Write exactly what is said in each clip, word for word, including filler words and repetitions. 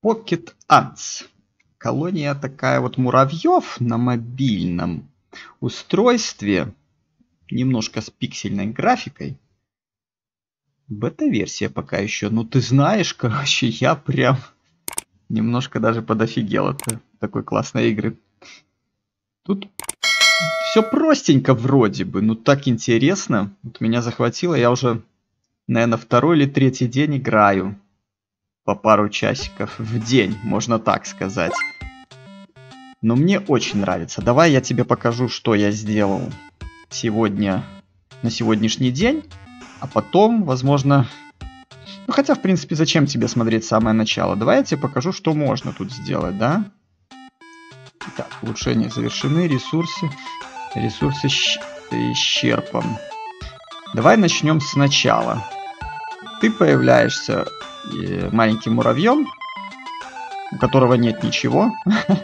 Pocket Ants. Колония такая вот муравьев на мобильном устройстве. Немножко с пиксельной графикой. Бета-версия пока еще. Ну ты знаешь, короче, я прям немножко даже подофигел от такой классной игры. Тут все простенько вроде бы, но так интересно. Вот меня захватило, я уже, наверное, второй или третий день играю. По пару часиков в день, можно так сказать. Но мне очень нравится. Давай я тебе покажу, что я сделал сегодня, на сегодняшний день. А потом, возможно... Ну, хотя, в принципе, зачем тебе смотреть самое начало? Давай я тебе покажу, что можно тут сделать, да? Так, улучшения завершены, ресурсы. Ресурсы исчерпан. Давай начнем сначала. Ты появляешься маленьким муравьем, у которого нет ничего.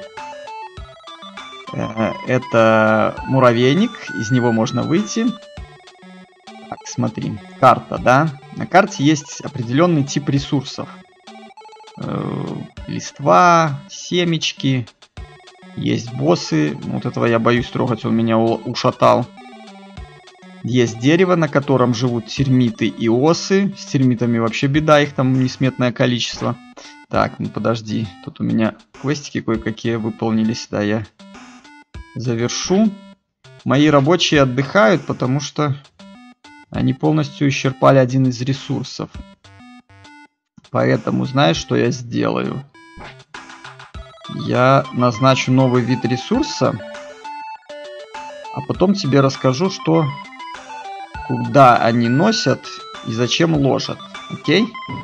Это муравейник, из него можно выйти. Так, смотри, карта, да? На карте есть определенный тип ресурсов. Листва, семечки, есть боссы. Вот этого я боюсь трогать, он меня ушатал. Есть дерево, на котором живут термиты и осы. С термитами вообще беда, их там несметное количество. Так, ну подожди. Тут у меня квестики кое-какие выполнились. Да, я завершу. Мои рабочие отдыхают, потому что они полностью исчерпали один из ресурсов. Поэтому знаешь, что я сделаю? Я назначу новый вид ресурса. А потом тебе расскажу, что... Куда они носят и зачем ложат. Окей?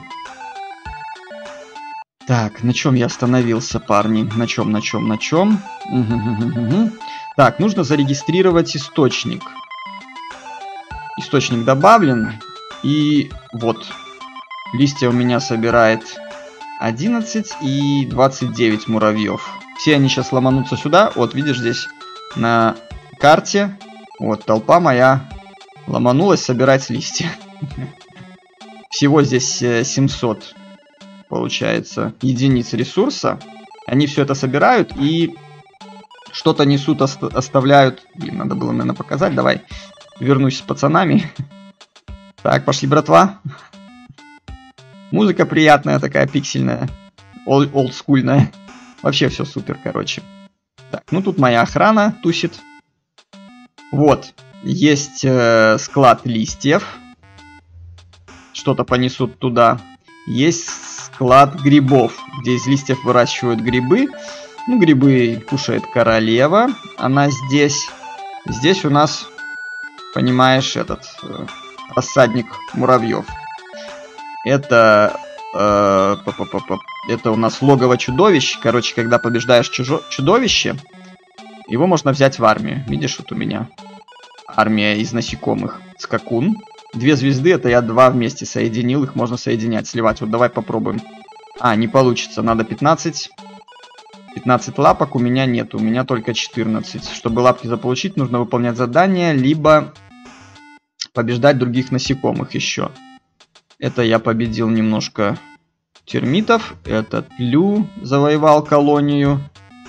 Так, на чем я остановился, парни? На чем, на чем, на чем? Угу-угу-угу. Так, нужно зарегистрировать источник. Источник добавлен. И вот. Листья у меня собирает одиннадцать и двадцать девять муравьев. Все они сейчас ломанутся сюда. Вот, видишь, здесь на карте. Вот, толпа моя... Ломанулась собирать листья. Всего здесь семьсот, получается, единиц ресурса. Они все это собирают и что-то несут, ост оставляют. Блин, надо было, наверное, показать. Давай вернусь с пацанами. Так, пошли, братва. Музыка приятная такая, пиксельная. Олдскульная. Вообще все супер, короче. Так, ну тут моя охрана тусит. Вот. Есть э, склад листьев. Что-то понесут туда. Есть склад грибов, где из листьев выращивают грибы. Ну, грибы кушает королева. Она здесь. Здесь у нас, понимаешь, этот э, рассадник муравьев. Это, э, это у нас логово чудовищ. Короче, когда побеждаешь чужо чудовище, его можно взять в армию. Видишь, вот у меня... Армия из насекомых. Скакун. Две звезды, это я два вместе соединил. Их можно соединять, сливать. Вот давай попробуем. А, не получится. Надо пятнадцать. пятнадцать лапок у меня нет. У меня только четырнадцать. Чтобы лапки заполучить, нужно выполнять задания, либо побеждать других насекомых еще. Это я победил немножко термитов. Этот Лю завоевал колонию.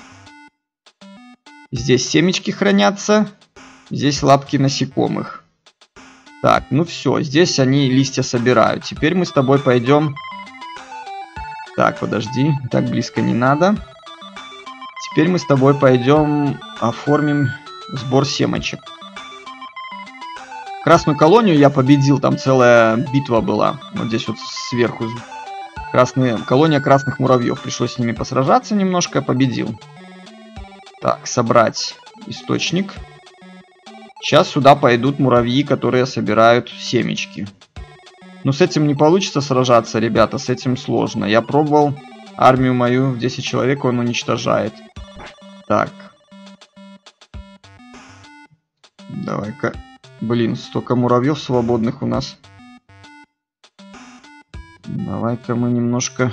Здесь семечки хранятся. Здесь лапки насекомых. Так, ну все, здесь они листья собирают. Теперь мы с тобой пойдем... Так, подожди, так близко не надо. Теперь мы с тобой пойдем оформим сбор семечек. Красную колонию я победил, там целая битва была. Вот здесь вот сверху. Красные... Колония красных муравьев. Пришлось с ними посражаться немножко, победил. Так, собрать источник. Сейчас сюда пойдут муравьи, которые собирают семечки. Но с этим не получится сражаться, ребята, с этим сложно. Я пробовал армию мою в десять человек, он уничтожает. Так. Давай-ка. Блин, столько муравьев свободных у нас. Давай-ка мы немножко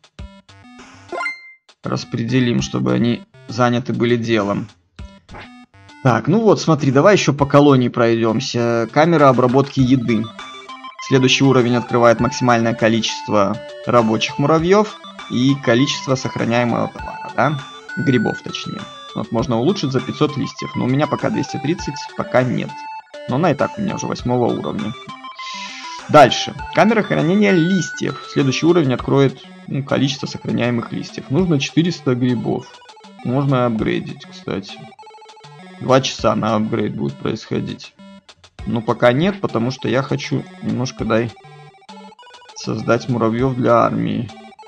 распределим, чтобы они заняты были делом. Так, ну вот, смотри, давай еще по колонии пройдемся. Камера обработки еды. Следующий уровень открывает максимальное количество рабочих муравьев. и количество сохраняемого товара, да? Грибов, точнее. Вот можно улучшить за пятьсот листьев, но у меня пока двести тридцать, пока нет. Но она и так у меня уже восьмого уровня. Дальше. Камера хранения листьев. Следующий уровень откроет, ну, количество сохраняемых листьев. Нужно четыреста грибов. Можно апгрейдить, кстати. Два часа на апгрейд будет происходить. Но пока нет, потому что я хочу немножко, дай, создать муравьев для армии.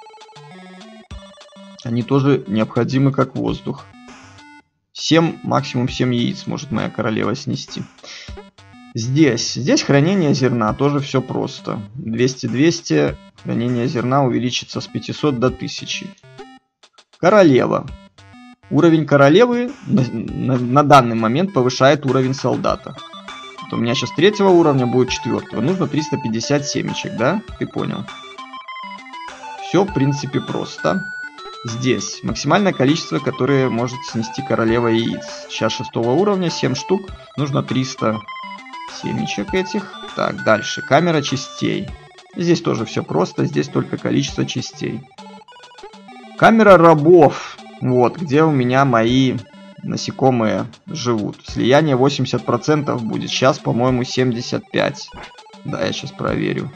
Они тоже необходимы как воздух. семь, максимум семь яиц может моя королева снести. Здесь, здесь хранение зерна, тоже все просто. двести двести, хранение зерна увеличится с пятисот до тысячи. Королева. Уровень королевы на, на, на данный момент повышает уровень солдата. Вот у меня сейчас третьего уровня будет четвертого. Нужно триста пятьдесят семечек, да? Ты понял. Все, в принципе, просто. Здесь максимальное количество, которое может снести королева яиц. Сейчас шестого уровня, семь штук. Нужно триста семечек этих. Так, дальше. Камера частей. Здесь тоже все просто. Здесь только количество частей. Камера рабов. Вот, где у меня мои насекомые живут. Слияние восемьдесят процентов будет. Сейчас, по-моему, семьдесят пять процентов. Да, я сейчас проверю.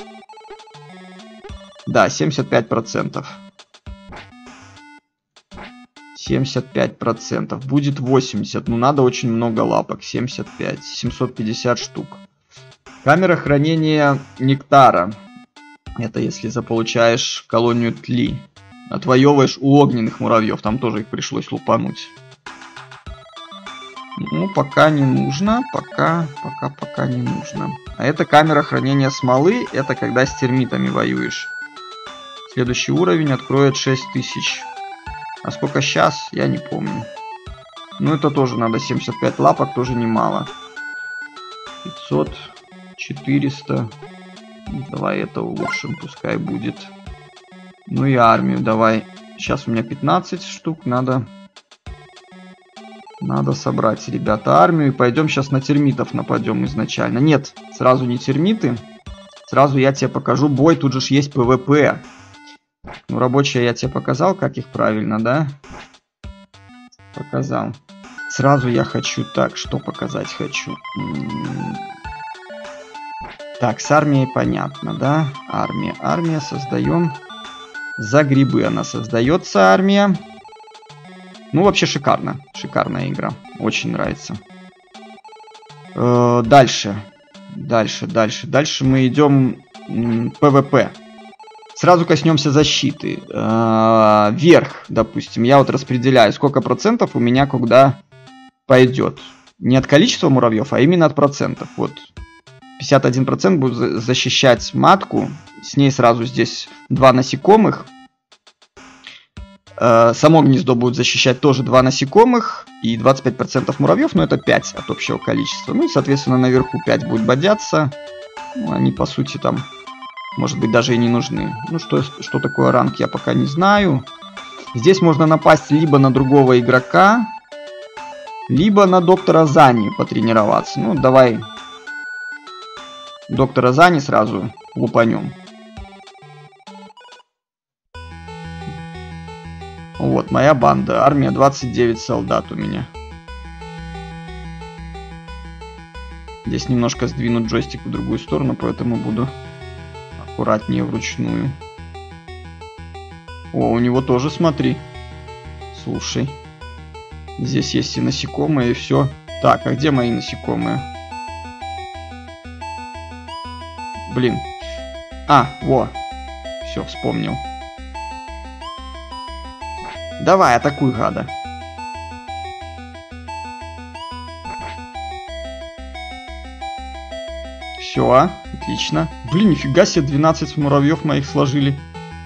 Да, семьдесят пять процентов. семьдесят пять процентов. Будет восемьдесят. Ну, надо очень много лапок. семьдесят пять. семьсот пятьдесят штук. Камера хранения нектара. Это если заполучаешь колонию тли. Отвоевываешь у огненных муравьев. Там тоже их пришлось лупануть. Ну, пока не нужно. Пока, пока, пока не нужно. А это камера хранения смолы. Это когда с термитами воюешь. Следующий уровень откроет шесть тысяч. А сколько сейчас, я не помню. Ну, это тоже надо семьдесят пять лапок, тоже немало. пятьсот, четыреста. Давай это улучшим, пускай будет. Ну и армию давай. Сейчас у меня пятнадцать штук, надо... Надо собрать, ребята, армию. И пойдем сейчас на термитов нападем изначально. Нет, сразу не термиты. Сразу я тебе покажу бой, тут же ж есть пэ вэ пэ. Ну, рабочие я тебе показал, как их правильно, да? Показал. Сразу я хочу... Так, что показать хочу? Так, с армией понятно, да? Армия. Армия создаем. За грибы она создается, армия. Ну, вообще шикарно. Шикарная игра. Очень нравится. Э-э, дальше. Дальше, дальше. Дальше мы идем пэ вэ пэ. Сразу коснемся защиты. Э-э, вверх, допустим. Я вот распределяю, сколько процентов у меня куда пойдет. Не от количества муравьев, а именно от процентов. Вот. пятьдесят один процент будет защищать матку. С ней сразу здесь два насекомых. Само гнездо будет защищать тоже два насекомых и двадцать пять процентов муравьев, но это пять от общего количества. Ну и, соответственно, наверху пять будет бодяться. Ну, они, по сути, там, может быть, даже и не нужны. Ну, что, что такое ранг, я пока не знаю. Здесь можно напасть либо на другого игрока, либо на доктора Зани потренироваться. Ну, давай доктора Зани сразу лупанем. Вот, моя банда. Армия, двадцать девять солдат у меня. Здесь немножко сдвинут джойстик в другую сторону, поэтому буду аккуратнее вручную. О, у него тоже, смотри. Слушай. Здесь есть и насекомые, и все. Так, а где мои насекомые? Блин. А, во. Все, вспомнил. Давай, атакуй, гада. Все, отлично. Блин, нифига себе, двенадцать муравьев моих сложили.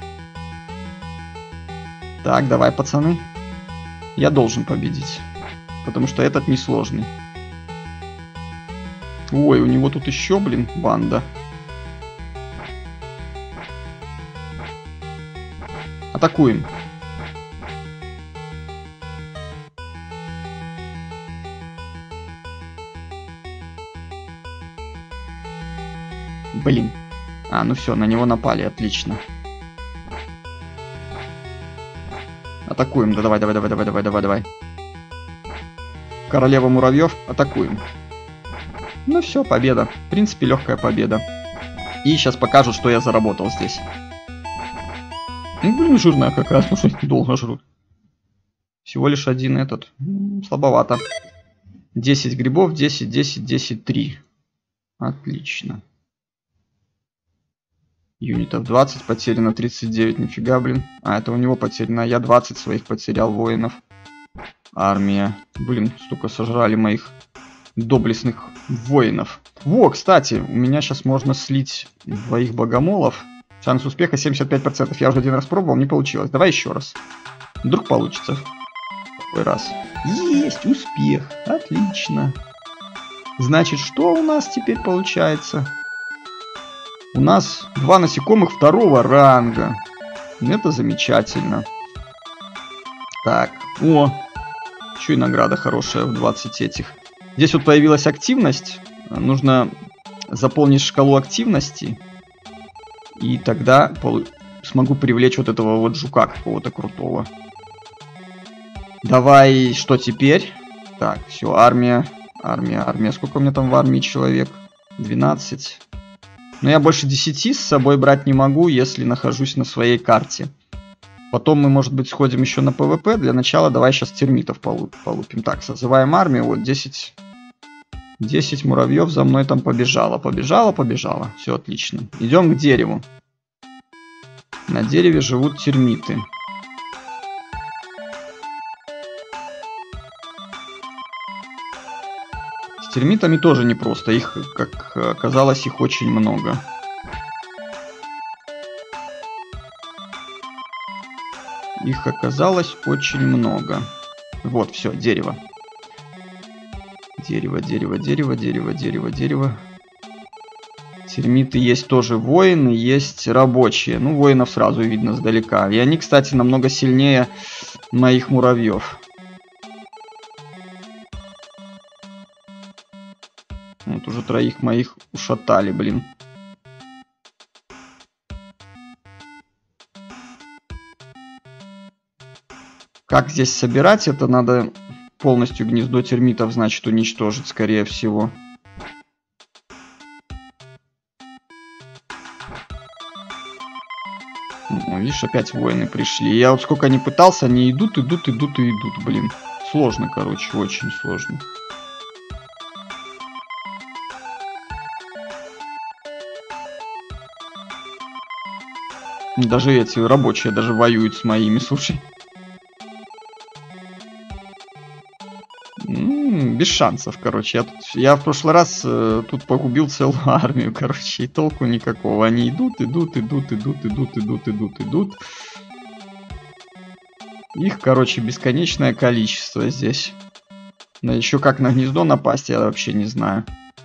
Так, давай, пацаны. Я должен победить. Потому что этот несложный. Ой, у него тут еще, блин, банда. Атакуем. Блин. А, ну все, на него напали, отлично. Атакуем. Да давай, давай, давай, давай, давай, давай, давай. Королева муравьев. Атакуем. Ну все, победа. В принципе, легкая победа. И сейчас покажу, что я заработал здесь. Ну, блин, жирная какая. Слушай, долго жрут. Всего лишь один этот. Слабовато. десять грибов, десять, десять, десять, три. Отлично. Юнитов двадцать, потеряно тридцать девять, нифига, блин. А, это у него потеряно, я двадцать своих потерял воинов. Армия. Блин, столько сожрали моих доблестных воинов. Во, кстати, у меня сейчас можно слить двоих богомолов. Шанс успеха семьдесят пять процентов. Я уже один раз пробовал, не получилось. Давай еще раз. Вдруг получится. Второй раз. Есть успех. Отлично. Значит, что у нас теперь получается? У нас два насекомых второго ранга. Это замечательно. Так, о, еще и награда хорошая в двадцать этих. Здесь вот появилась активность. Нужно заполнить шкалу активности. И тогда смогу привлечь вот этого вот жука какого-то крутого. Давай, что теперь? Так, все, армия. Армия, армия. Сколько у меня там в армии человек? двенадцать. Но я больше десяти с собой брать не могу, если нахожусь на своей карте. Потом мы, может быть, сходим еще на ПВП. Для начала давай сейчас термитов полупим. Так, созываем армию. Вот десять. десять муравьев за мной там побежало. Побежало, побежало. Все отлично. Идем к дереву. На дереве живут термиты. С термитами тоже непросто. Их, как оказалось, их очень много. Их оказалось очень много. Вот, все, дерево. Дерево, дерево, дерево, дерево, дерево, дерево. Термиты есть тоже воины, есть рабочие. Ну, воинов сразу видно сдалека. И они, кстати, намного сильнее моих муравьев. Вот уже троих моих ушатали, блин. Как здесь собирать? Это надо полностью гнездо термитов, значит, уничтожить, скорее всего. О, видишь, опять воины пришли. Я вот сколько не пытался, они идут, идут, идут и идут, блин. Сложно, короче, очень сложно. Даже эти рабочие даже воюют с моими, слушай. М-м, без шансов, короче. Я, тут, я в прошлый раз э, тут погубил целую армию, короче, и толку никакого. Они идут, идут, идут, идут, идут, идут, идут, идут. Их, короче, бесконечное количество здесь. Да еще как на гнездо напасть, я вообще не знаю.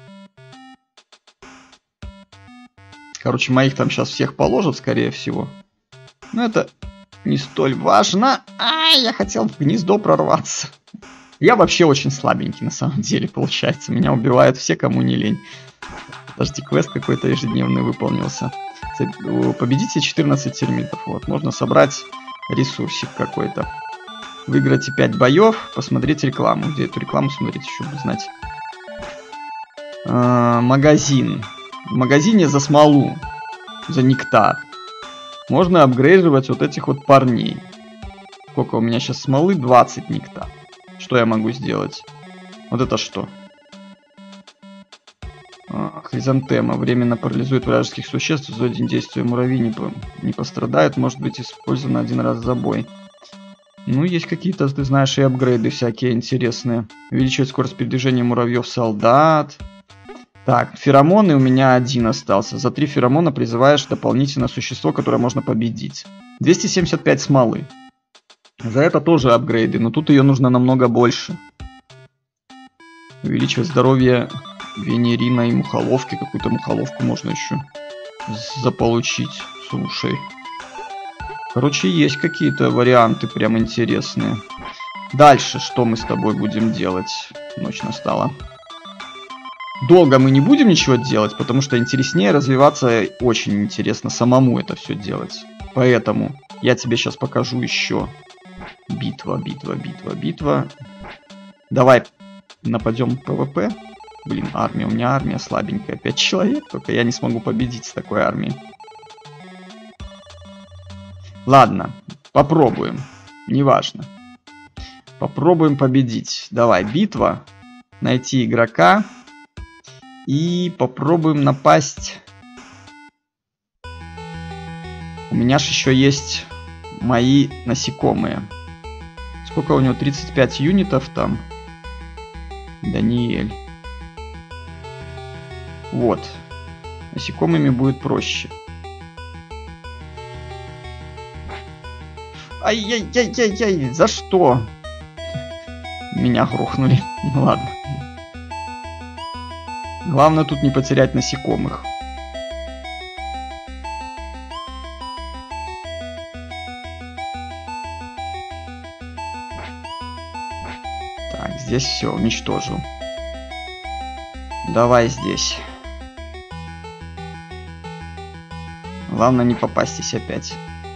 Короче, моих там сейчас всех положат, скорее всего. Но это не столь важно. Ай, я хотел в гнездо прорваться. Я вообще очень слабенький, на самом деле, получается. Меня убивают все, кому не лень. Подожди, квест какой-то ежедневный выполнился. Победите четырнадцать термитов. Вот, можно собрать ресурсик какой-то. Выиграйте пять боев, посмотреть рекламу. Где эту рекламу смотреть, еще бы знать. А, магазин. В магазине за смолу, за нектар, можно апгрейдировать вот этих вот парней. Сколько у меня сейчас смолы? двадцать нектар. Что я могу сделать? Вот это что? А, хризантема. Временно парализует вражеских существ. За один действие муравьи не, по... не пострадает. Может быть использовано один раз за бой. Ну, есть какие-то, ты знаешь, и апгрейды всякие интересные. Увеличивает скорость передвижения муравьев-солдат. Так, феромоны у меня один остался. За три феромона призываешь дополнительно существо, которое можно победить. двести семьдесят пять смолы. За это тоже апгрейды, но тут ее нужно намного больше. Увеличивать здоровье венерина и мухоловки. Какую-то мухоловку можно еще заполучить. Слушай. Короче, есть какие-то варианты прям интересные. Дальше что мы с тобой будем делать? Ночь настала. Долго мы не будем ничего делать, потому что интереснее развиваться, очень интересно самому это все делать. Поэтому я тебе сейчас покажу еще Битва, битва, битва, битва. Давай нападем ПВП. Блин, армия. У меня армия слабенькая. Пять человек. Только я не смогу победить с такой армией. Ладно, попробуем. Неважно. Попробуем победить. Давай, битва. Найти игрока. И попробуем напасть. У меня же еще есть мои насекомые. Сколько у него? тридцать пять юнитов там. Даниэль. Вот. Насекомыми будет проще. Ай-яй-яй-яй-яй, за что? Меня грохнули. Ну ладно. Главное тут не потерять насекомых. Так, здесь все, уничтожил. Давай здесь. Главное не попастись опять.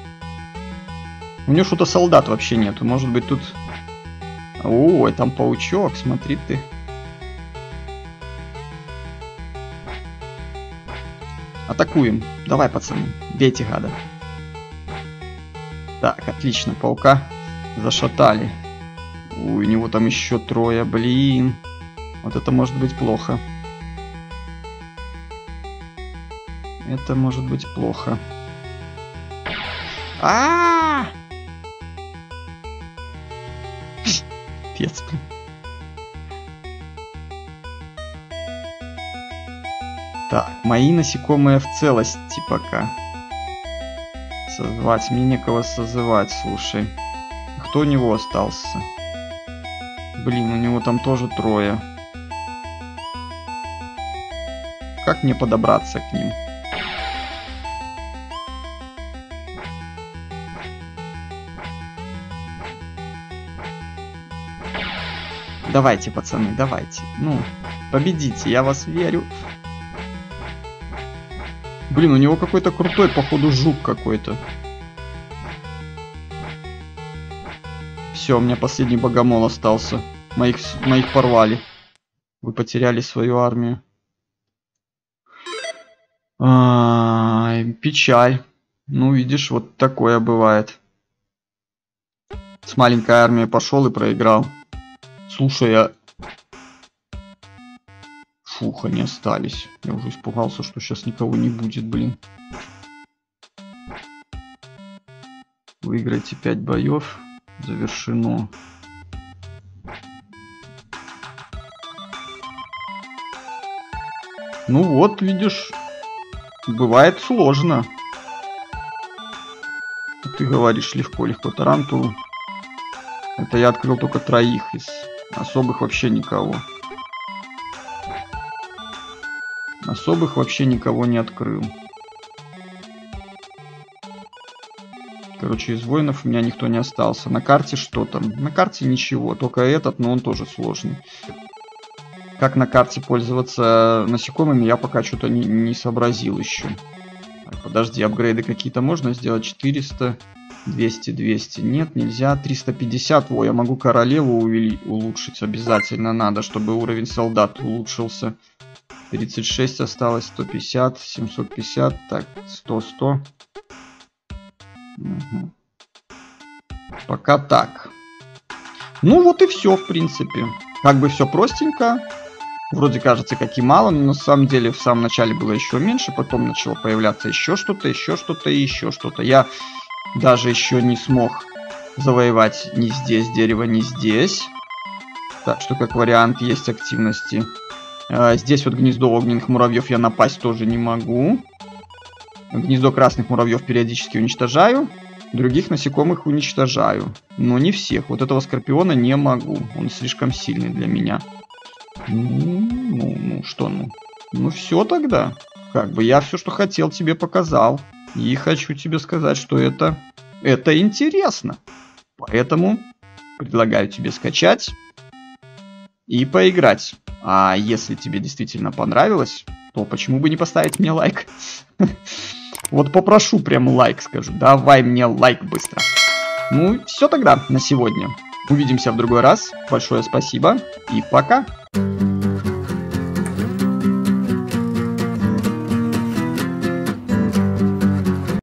У него что-то солдат вообще нету. Может быть тут... Ой, там паучок, смотри ты. Атакуем. Давай, пацаны, бейте гада. Так, отлично, паука зашатали. Ой, у него там еще трое, блин. Вот это может быть плохо. Это может быть плохо. А-а-а! Пец, блин. Так, мои насекомые в целости пока. Созвать. Мне некого созывать, слушай. Кто у него остался? Блин, у него там тоже трое. Как мне подобраться к ним? Давайте, пацаны, давайте. Ну, победите, я вас верю. Блин, у него какой-то крутой, походу, жук какой-то. Все, у меня последний богомол остался. Моих, моих порвали. Вы потеряли свою армию. А, печаль. Ну, видишь, вот такое бывает. С маленькой армией пошел и проиграл. Слушай, я... Фух, они остались. Я уже испугался, что сейчас никого не будет, блин. Выиграйте пять боев. Завершено. Ну вот, видишь, бывает сложно. Ты говоришь легко-легко тарантулу. Это я открыл только троих, из особых вообще никого. Особых вообще никого не открыл. Короче, из воинов у меня никто не остался. На карте что там? На карте ничего, только этот, но он тоже сложный. Как на карте пользоваться насекомыми, я пока что-то не, не сообразил еще. Так, подожди, апгрейды какие-то можно сделать? четыреста, двести, двести. Нет, нельзя. триста пятьдесят. Во, я могу королеву увели... улучшить. Обязательно надо, чтобы уровень солдат улучшился. тридцать шесть осталось, сто пятьдесят, семьсот пятьдесят. Так, сто, сто. Угу. Пока так. Ну вот и все, в принципе. Как бы все простенько. Вроде кажется, как и мало, но на самом деле в самом начале было еще меньше. Потом начало появляться еще что-то, еще что-то и еще что-то. Я даже еще не смог завоевать ни здесь дерево, ни здесь. Так что как вариант есть активности. А, здесь вот гнездо огненных муравьев я напасть тоже не могу. Гнездо красных муравьев периодически уничтожаю. Других насекомых уничтожаю. Но не всех. Вот этого скорпиона не могу. Он слишком сильный для меня. Ну, ну, ну, что ну? Ну, все тогда. Как бы я все, что хотел, тебе показал. И хочу тебе сказать, что это... Это интересно. Поэтому предлагаю тебе скачать и поиграть. А если тебе действительно понравилось, то почему бы не поставить мне лайк? Вот попрошу прям лайк, скажу. Давай мне лайк быстро. Ну, все тогда на сегодня. Увидимся в другой раз. Большое спасибо и пока.